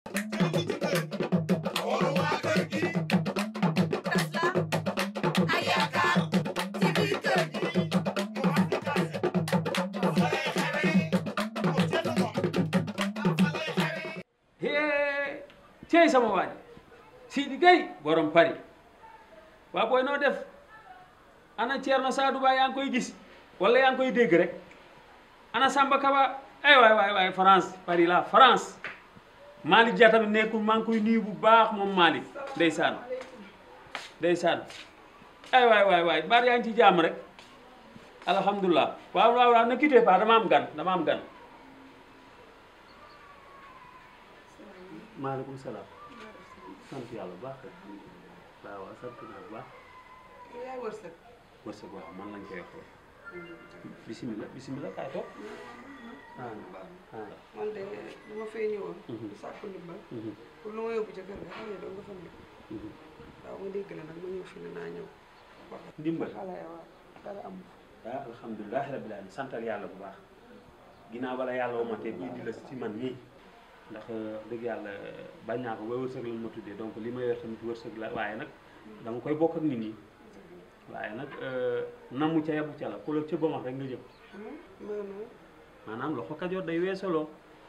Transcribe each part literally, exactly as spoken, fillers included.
cey sama waaj Sidi Gueye borom Paris waa booy noo def ana Thierno Sadou Ba yaa ngi koy gis wala yaa ngi koy dégg rek ana Samba Kaba ay waay waay waay France Paris la France Malick Dia tamit nekkul maa ngi koy nuyu bu baax moom Malick ndeysaan ndeysaan ay waay waay waay baar yaa ngi ci jàmm rek alhamdulilah waaw waaw waaw ne quittez pas dama am gan dama am gan maaleykum salaam sant yàlla bu baax waaw waaw sant naa bu baax. yaay wërsëg. wërsëg waaw man lañ koy wax bisimilah bisimilah kaay toog. ah ah. man de dama fay ñëwoon. di sàkku ndimbal. pour lu ma yóbbu ca kër ga xam ne doo nga fa nekk. waaw ma dégg la nag ma ñëw fi ne naa ñëw. ndimbal xale ya waaw dara am. ah alhamdulilah rabbil alamin santal yàlla bu baax ginnaaw bala yàlla womatee bii di la ci man nii. ndax dëgg yàlla bañ naa ko ba wërsëg lañ ma tuddee donc li ma yor tamit wërsëg la waaye nag danga koy bokk ak nit ñi waaye nag namu ca yabu ca la ku la ca ba rek nga jëm maanaam loxo kajoor day weesaloo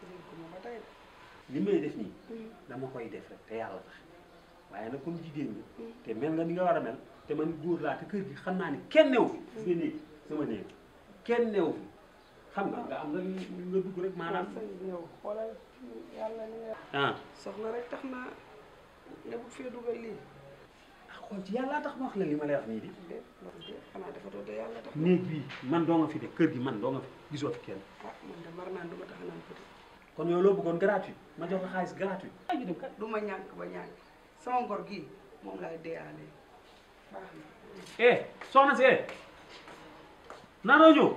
li may def nii dama koy def rek te yàlla tax waaye nag comme jigéen ñi te mel nga ni nga war a mel te man góor laa te kër gi xam naa ni kenn new fi gis nga néeg sama néeg kenn new fi xam nga nga am nga nga dugg rek maanaam yow xoolal yàlla li ah soxla rek tax na nga bëgg fee dugal lii ah xool ci yàlla tax ma wax la li ma lay wax nii di dé xanaa dafa doon de yàlla tax néeg bii man doo nga fi de kër gi man doo nga fi gisoo fi kenn ah man de mar naan du ma tax naan petit kon yow loo bëggoon gratuit ma jox la xaalis gratuit ay ñu dem kat du ma ñàkk ba ñàkk sama ngor gii moom laay deyaale baax na eh soxna si eh naanoo ñëw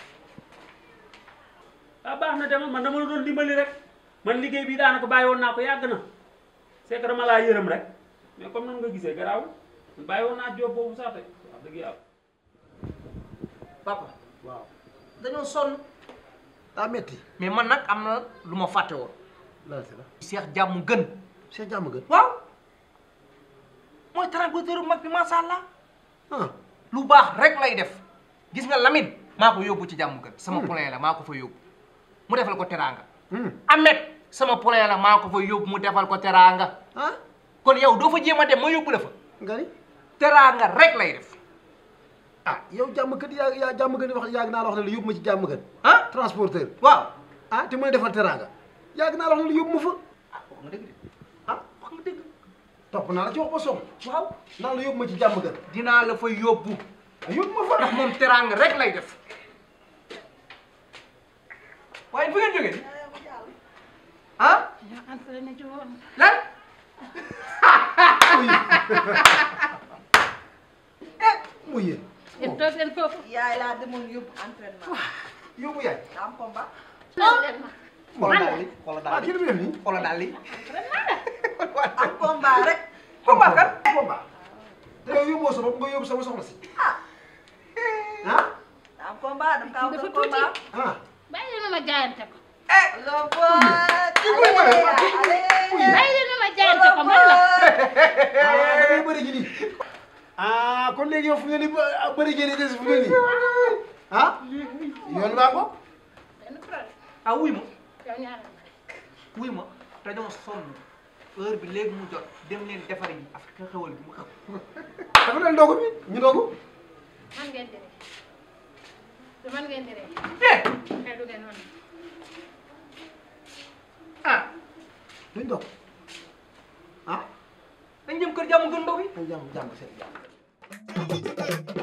ah baax na demal man dama la doon dimbali rek man liggéey bi daanaka bàyyi woon naa ko yàgg na c'est que dama laa yërëm rek mais comme nan nga gisee garaaw bàyyi woon naa job boobu sax de wax dëgg yàlla. papa waaw dañoo sonn daa metti mais man nag am na lu ma fàtte woon. lan si la Cheikh jàmm gën. Cheikh jàmm gën. waaw mooy transporteur mag bi macha allah ah lu baax rek lay def gis nga Lamine maa ko yóbbu ci jàmm gën. sama poulain la maa ko fa yóbbu mu defal ko teraanga. Ahmed sama poulain la maa ko fa yóbbu mu defal ko teraanga. ah kon yow doo fa jéem a dem ma yóbbu la fa. nga ni teraanga rek lay def. ah yow jàmm gën yaa yaa jàmm gën wax yàgg naa la wax ne la yóbbu ma ci jàmm gën. ah transporteur. waaw. ah te mën a defal teraanga yàgg naa la wax ne la yóbbu ma fa. ah wax nga dëgg de ah wax nga dëgg. topp naa la ci wax ba soxla. waaw naa la yóbbu ma ci jàmm gën. dinaa la fa yóbbu. ah yóbbu ma fa. ndax moom teraanga rek lay def. waaye fu ngeen jógee ah. yaa entraîné ci woon. lan. muy yéen. yéen toog leen foofu. yaay laa demoon yóbbu entraînement yóbbu yaay. daa am combat toog leen ma. xoolal daal li xoolal ah daal kii li bi def nii. xoolal daal li. am combat rek combat kan. combat. te yow yóbboo sa bopp nga yóbbu sama soxna si. ah. daa am combat dama kaa dafa wutal tuuti. combat ah. bàyyi leen ma ma jaayante ko. lo boy kii koy bëre. bàyyi leen ma ma jaayante ko man la. ah da ngay bëri ji nii. ah kon léegi yow fu ngeen di bëri ji nii des fu ngeen nii. ah. yoon baa ko. benn problème. ah wuy ma yow ñaareel ma rek. wuy ma dañoo sonn heure bi léegi mu jot dem leen defari ji affaire xewal bi mu xew. dafa leen dogu bi ñu dogu. man ngeen di ree. du man ngeen di ree. eh mais du ngeen man. ah duñ dogu. ah. dañ jëm kër jàmm gën ndaw yi. dañ jàmm jàmm seen jàmm.